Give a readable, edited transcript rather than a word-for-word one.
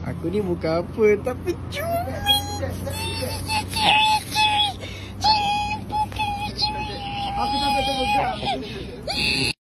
Aku ni bukan apa, tapi cumi. Aku sampai terpegang.